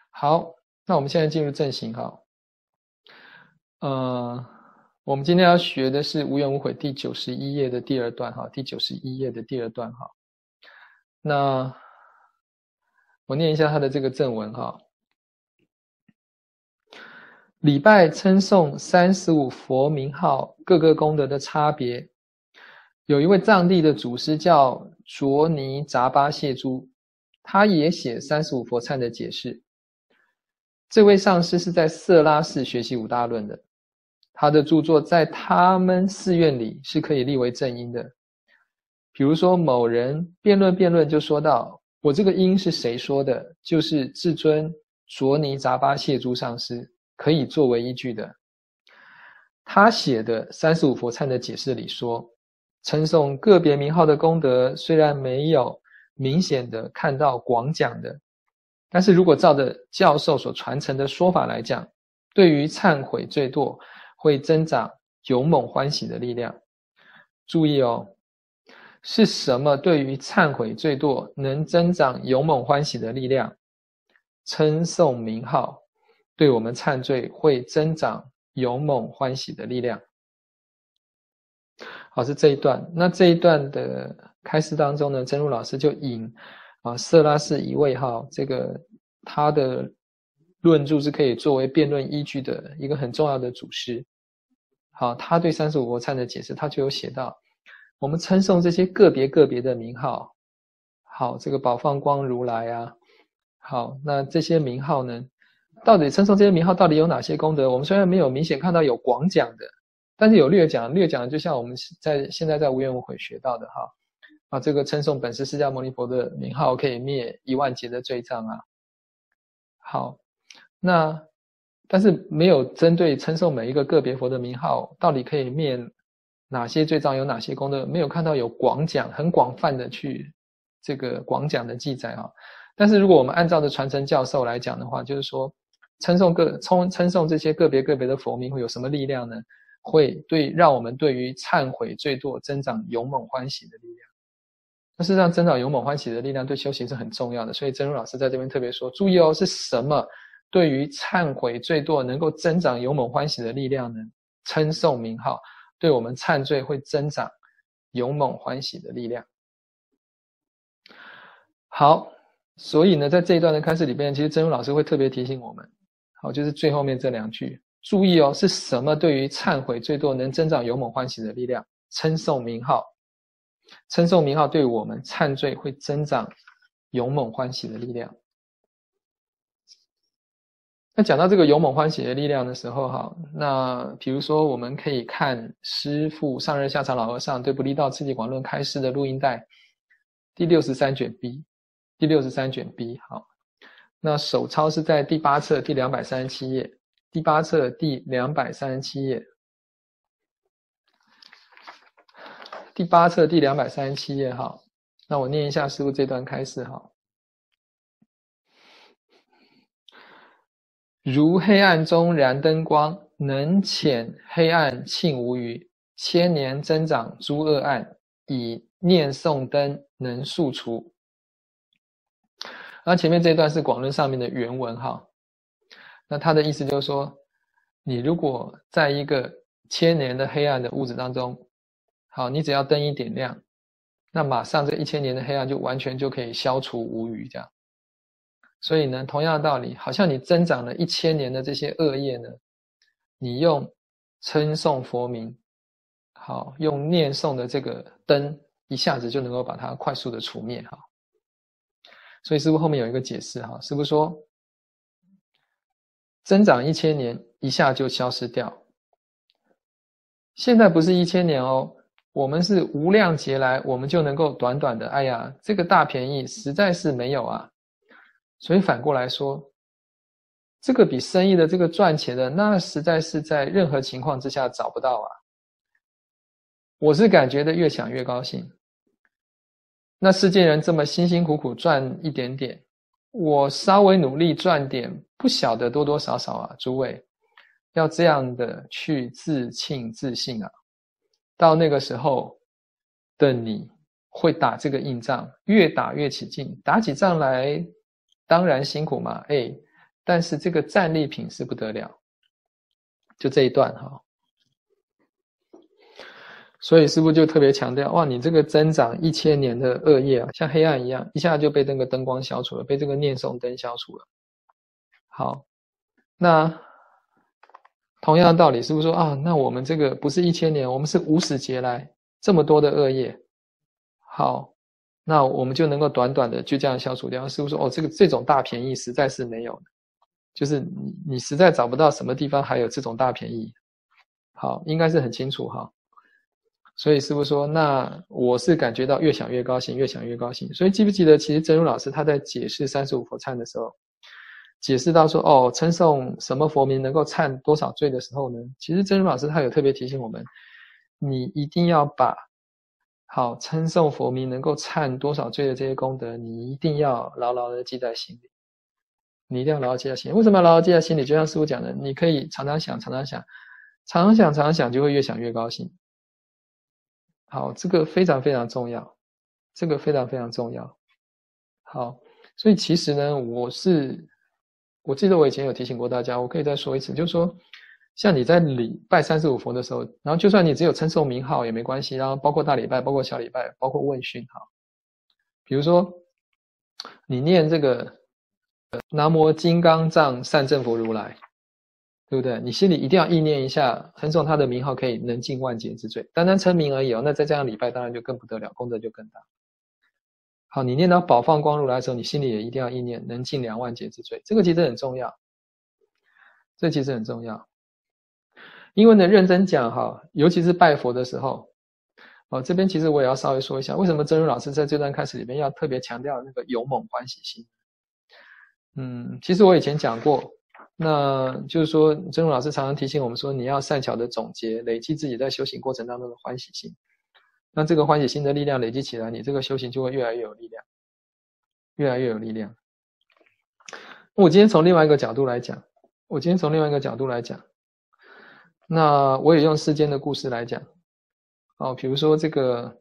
好，那我们现在进入正行哈。我们今天要学的是无怨无悔第91页的第二段哈，第91页的第二段哈。那我念一下它的这个正文哈。礼拜称颂35佛名号各个功德的差别。有一位藏地的祖师叫卓尼扎巴谢珠，他也写35佛忏的解释。这位上师是在色拉寺学习五大论的，他的著作在他们寺院里是可以立为正音的。比如说某人辩论就说到，我这个音是谁说的，就是至尊卓尼扎巴谢珠上师，可以作为依据的。他写的35佛忏的解释里说，称颂个别名号的功德虽然没有明显的看到广讲的，但是如果照着教授所传承的说法来讲，对于忏悔罪堕会增长勇猛欢喜的力量。注意哦，是什么对于忏悔罪堕能增长勇猛欢喜的力量？称颂名号对我们忏罪会增长勇猛欢喜的力量。好，是这一段。那这一段的开示当中呢，真如老师就引色拉寺一位这个他的论著是可以作为辩论依据的一个很重要的祖师。好，他对35佛忏的解释，他就有写到，我们称颂这些个别的名号，好，这个宝放光如来啊，好，那这些名号呢，到底称颂这些名号到底有哪些功德？我们虽然没有明显看到有广讲的，但是有略讲的，就像我们现在在无怨无悔学到的这个称颂本师释迦牟尼佛的名号可以灭10000劫的罪障啊。好，那但是没有针对称颂每一个个别佛的名号到底可以灭哪些罪障，有哪些功德，没有看到有广讲很广泛的去这个广讲的记载啊。但是如果我们按照着传承教授来讲的话，就是说称颂这些个别的佛名会有什么力量呢？会让我们对于忏悔罪堕增长勇猛欢喜的力量。那事实上增长勇猛欢喜的力量对修行是很重要的，所以真如老师在这边特别说，注意哦，是什么对于忏悔罪堕能够增长勇猛欢喜的力量呢？称颂名号对我们忏罪会增长勇猛欢喜的力量。好，所以呢，在这一段的开示里边，其实真如老师会特别提醒我们，好，就是最后面这2句，注意哦，是什么对于忏悔罪堕能增长勇猛欢喜的力量？称颂名号，称颂名号对我们忏罪会增长勇猛欢喜的力量。那讲到这个勇猛欢喜的力量的时候那比如说我们可以看师父上任下场老和尚对不立道次第广论开示的录音带第63卷 B， 第63卷 B。 好，那手抄是在第8册第237页，第8册第237页，第8册第237页。好，那我念一下师父这段开示。好，如黑暗中燃灯光，能遣黑暗罄无余，千年增长诸恶暗，以念诵灯能速除。那前面这段是广论上面的原文那他的意思就是说，你如果在一个1000年的黑暗的屋子当中，好，你只要灯一点亮，那马上这1000年的黑暗就完全就可以消除无余这样。所以呢，同样的道理，好像你增长了1000年的这些恶业呢，你用称颂佛名，好，用念诵的这个灯，一下子就能够把它快速的除灭所以师父后面有一个解释师父说，增长1000年一下就消失掉。现在不是1000年哦，我们是无量劫来，我们就能够短短的，哎呀，这个大便宜实在是没有啊。所以反过来说，这个比生意的这个赚钱的，那实在是在任何情况之下找不到啊。我是感觉的越想越高兴。那世间人这么辛辛苦苦赚一点点，我稍微努力赚点，不晓得多多少少啊，诸位要这样的去自庆自信啊。到那个时候的你会打这个硬仗，越打越起劲，打起仗来当然辛苦嘛， 但是这个战利品是不得了。就这一段哈，所以师父就特别强调，哇，你这个增长1000年的恶业啊，像黑暗一样，一下就被那个灯光消除了，被这个念诵灯消除了。好，那同样的道理，师父说啊，那我们这个不是1000年，我们是50劫来这么多的恶业，好，那我们就能够短短的就这样消除掉。师父说，哦，这种大便宜实在是没有的，就是你实在找不到什么地方还有这种大便宜。好，应该是很清楚哈。所以师父说，那我是感觉到越想越高兴，越想越高兴。所以记不记得，其实真如老师他在解释35佛忏的时候，解释到说，哦，称颂什么佛名能够忏多少罪的时候呢，其实真如老师他有特别提醒我们，你一定要把好称颂佛名能够忏多少罪的这些功德，你一定要牢牢的记在心里。你一定要牢牢记在心里。为什么要牢牢记在心里？就像师父讲的，你可以常常想，常常想，常常想，常常想，就会越想越高兴。好，这个非常非常重要，这个非常非常重要。好，所以其实呢，我记得我以前有提醒过大家，我可以再说一次，就是说，像你在拜35佛的时候，然后就算你只有称颂名号也没关系，然后包括大礼拜，包括小礼拜，包括问讯，哈，比如说你念这个南无金刚藏善正佛如来，对不对？你心里一定要意念一下，称颂他的名号可以能尽万劫之罪。单单称名而已哦，那再加上礼拜，当然就更不得了，功德就更大。好，你念到宝放光如来的时候，你心里也一定要意念能尽2万劫之罪。这个其实很重要，这其实很重要。因为呢，认真讲哈，尤其是拜佛的时候，这边其实我也要稍微说一下，为什么真如老师在这段开始里面要特别强调那个勇猛欢喜心。其实我以前讲过。那就是说，真如老师常常提醒我们说，你要善巧的总结，累积自己在修行过程当中的欢喜心。那这个欢喜心的力量累积起来，你这个修行就会越来越有力量，越来越有力量。我今天从另外一个角度来讲，那我也用世间的故事来讲。比如说这个，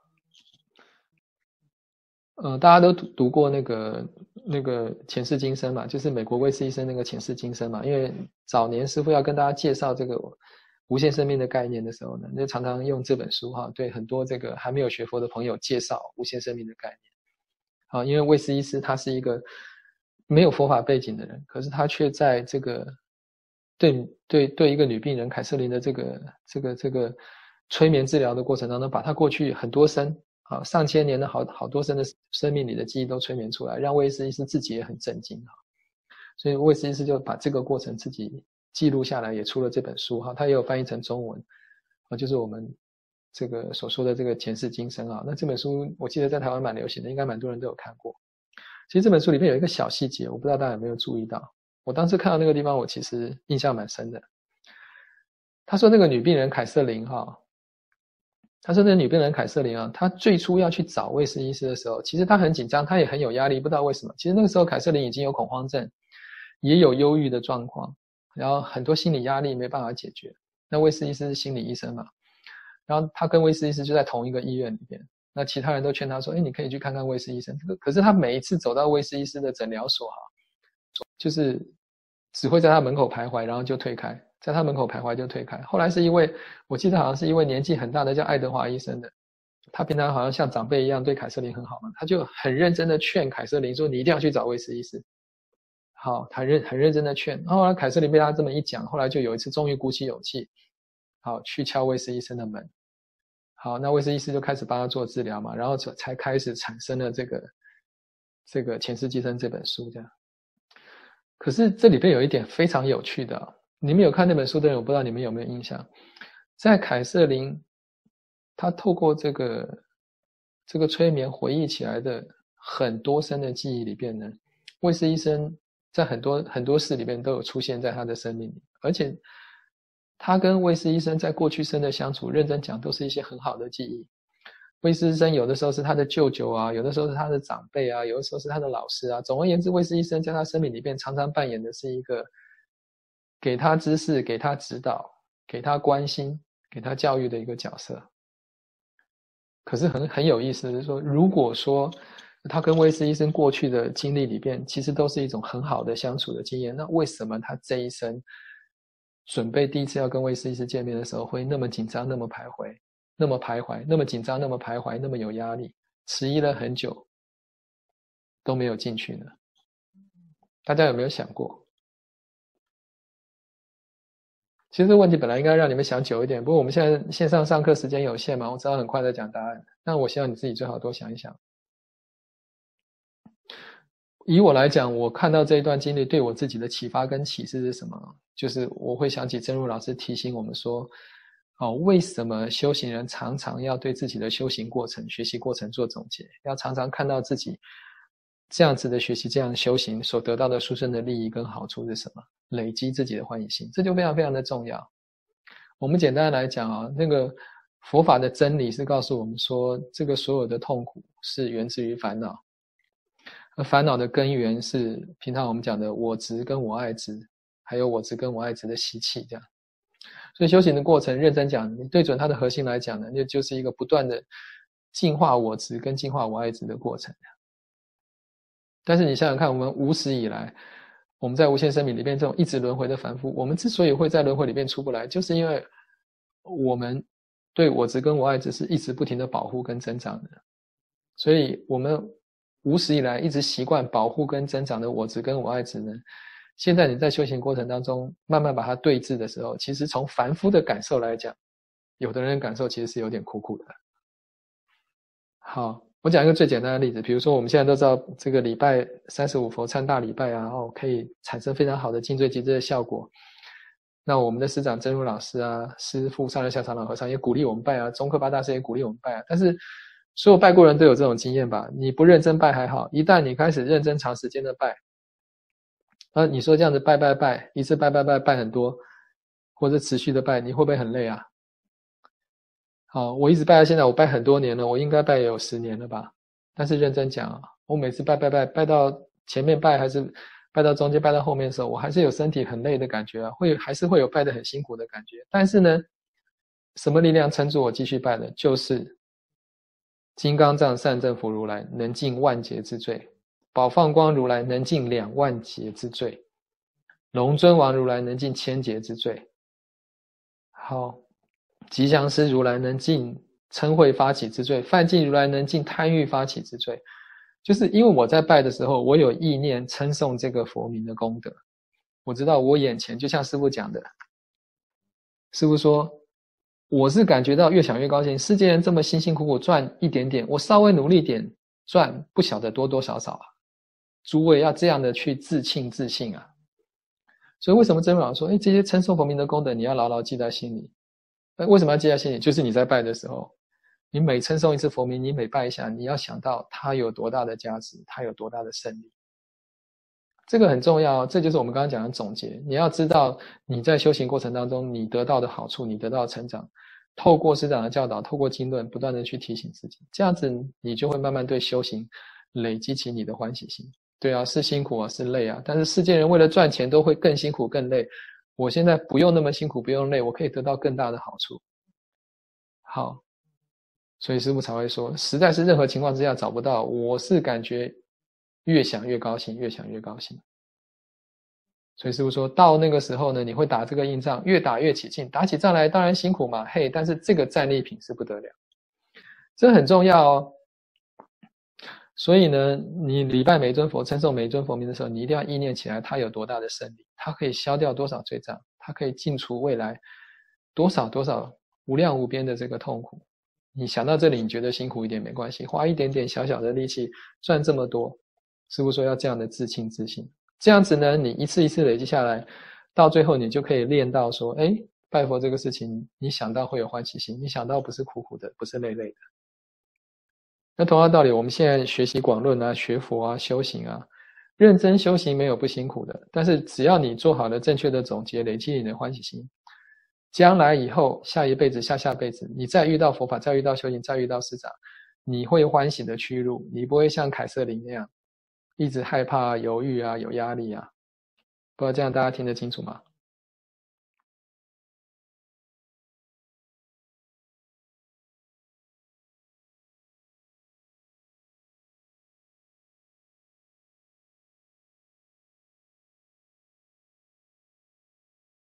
大家都读过那个前世今生嘛，就是美国威斯医生那个前世今生嘛。因为早年师父要跟大家介绍这个无限生命的概念的时候呢，就常常用这本书哈，对很多这个还没有学佛的朋友介绍无限生命的概念。因为威斯医师他是一个没有佛法背景的人，可是他却在这个对一个女病人凯瑟琳的这个催眠治疗的过程当中，把他过去很多生上千年的好多生的生命里的记忆都催眠出来，让威斯医师自己也很震惊。所以威斯医师就把这个过程自己记录下来，也出了这本书。他也有翻译成中文，就是我们这个所说的这个前世今生。那这本书我记得在台湾蛮流行的，应该蛮多人都有看过。其实这本书里面有一个小细节，我不知道大家有没有注意到，我当时看到那个地方，我其实印象蛮深的。他说那个女病人凯瑟琳他说那女病人凯瑟琳她最初要去找卫斯医师的时候，其实她很紧张，她也很有压力，不知道为什么。其实那个时候凯瑟琳已经有恐慌症，也有忧郁的状况，然后很多心理压力没办法解决。那卫斯医师是心理医生嘛，然后他跟卫斯医师就在同一个医院里边。那其他人都劝他说，你可以去看看卫斯医生。可是他每一次走到卫斯医师的诊疗所就是只会在他门口徘徊，然后就退开。在他门口徘徊就退开。后来是一位，我记得好像是一位年纪很大的叫爱德华医生的，他平常好像像长辈一样对凯瑟琳很好嘛，他就很认真的劝凯瑟琳说，你一定要去找卫斯医师。好，他很认真的劝。后来凯瑟琳被他这么一讲，后来就有一次终于鼓起勇气，好去敲卫斯医生的门。好，那卫斯医师就开始帮他做治疗嘛，然后才开始产生了这个前世今生这本书这样。可是这里边有一点非常有趣的，你们有看那本书的人，我不知道你们有没有印象。在凯瑟琳她透过这个催眠回忆起来的很多生的记忆里边呢，卫斯医生在很多事里边都有出现在他的生命里，而且他跟卫斯医生在过去生的相处，认真讲都是一些很好的记忆。卫斯医生有的时候是他的舅舅啊，有的时候是他的长辈啊，有的时候是他的老师啊。总而言之，卫斯医生在他生命里面常常扮演的是一个给他知识、给他指导、给他关心、给他教育的一个角色。可是很有意思的是说，如果说他跟威斯医生过去的经历里边，其实都是一种很好的相处的经验。那为什么他这一生准备第一次要跟威斯医师见面的时候，会那么紧张、那么徘徊、那么徘徊、那么紧张、那么徘徊、那么有压力，迟疑了很久都没有进去呢？大家有没有想过？其实这个问题本来应该让你们想久一点，不过我们现在线上上课时间有限嘛，我只好很快的讲答案。但我希望你自己最好多想一想。以我来讲，我看到这一段经历对我自己的启发跟启示是什么？就是我会想起真如老师提醒我们说，为什么修行人常常要对自己的修行过程、学习过程做总结，要常常看到自己这样子的学习、这样修行所得到的殊胜的利益跟好处是什么，累积自己的欢喜心，这就非常非常的重要。我们简单来讲啊，那个佛法的真理是告诉我们说，这个所有的痛苦是源自于烦恼。而烦恼的根源是平常我们讲的我执跟我爱执，还有我执跟我爱执的习气，这样。所以修行的过程，认真讲，你对准它的核心来讲呢，那就是一个不断的净化我执跟净化我爱执的过程。但是你想想看，我们无始以来，我们在无限生命里面这种一直轮回的凡夫，我们之所以会在轮回里面出不来，就是因为我们对我执跟我爱执是一直不停的保护跟增长的，所以我们无始以来一直习惯保护跟增长的我执跟我爱执呢，现在你在修行过程当中慢慢把它对治的时候，其实从凡夫的感受来讲，有的人感受其实是有点苦苦的。好，我讲一个最简单的例子，比如说我们现在都知道这个礼拜35佛忏大礼拜啊，可以产生非常好的尽罪集资的效果。那我们的师长真如老师啊，师父上人下长老和尚也鼓励我们拜啊，宗喀巴大师也鼓励我们拜啊，但是所有拜过人都有这种经验吧？你不认真拜还好，一旦你开始认真长时间的拜，你说这样子拜，一次拜很多，或者持续的拜，你会不会很累啊？好，我一直拜到现在，我拜很多年了，我应该拜也有10年了吧？但是认真讲啊，我每次拜到前面拜还是拜到中间拜到后面的时候，我还是有身体很累的感觉啊，还是会有拜得很辛苦的感觉。但是呢，什么力量撑住我继续拜的？就是金刚藏善正佛如来能尽万劫之罪，宝放光如来能尽2万劫之罪，龙尊王如来能尽1000劫之罪。好，吉祥师如来能尽嗔恚发起之罪，梵净如来能尽贪欲发起之罪。就是因为我在拜的时候，我有意念称颂这个佛名的功德，我知道我眼前就像师父讲的，师父说我是感觉到越想越高兴，世间人这么辛辛苦苦赚一点点，我稍微努力点赚，不晓得多多少少啊。诸位要这样的去自庆自信啊。所以为什么真如老师说，这些称颂佛名的功德你要牢牢记在心里。为什么要记在心里？就是你在拜的时候，你每称颂一次佛名，你每拜一下，你要想到它有多大的价值，它有多大的胜利。这个很重要，这就是我们刚刚讲的总结。你要知道你在修行过程当中你得到的好处，你得到的成长，透过师长的教导，透过经论，不断的去提醒自己，这样子你就会慢慢对修行累积起你的欢喜心。对啊，是辛苦啊，是累啊，但是世间人为了赚钱都会更辛苦更累，我现在不用那么辛苦，不用累，我可以得到更大的好处。好，所以师父才会说，实在是任何情况之下找不到，我是感觉越想越高兴，越想越高兴。所以师父说到那个时候呢，你会打这个硬仗，越打越起劲，打起仗来当然辛苦嘛，嘿，但是这个战利品是不得了，这很重要哦。所以呢，你礼拜每一尊佛，称颂每一尊佛名的时候，你一定要意念起来，它有多大的胜利，它可以消掉多少罪障，它可以尽除未来多少无量无边的这个痛苦。你想到这里，你觉得辛苦一点没关系，花一点点小小的力气赚这么多，师父说要这样的自庆自信，这样子呢，你一次一次累积下来，到最后你就可以练到说，拜佛这个事情，你想到会有欢喜心，你想到不是苦苦的，不是累累的。那同样道理，我们现在学习广论啊，学佛啊，修行啊，认真修行没有不辛苦的，但是只要你做好了正确的总结，累积你的欢喜心，将来以后下一辈子、下下辈子，你再遇到佛法，再遇到修行，再遇到师长，你会欢喜的趋入，你不会像凯瑟琳那样一直害怕、犹豫啊、有压力啊。不知道这样大家听得清楚吗？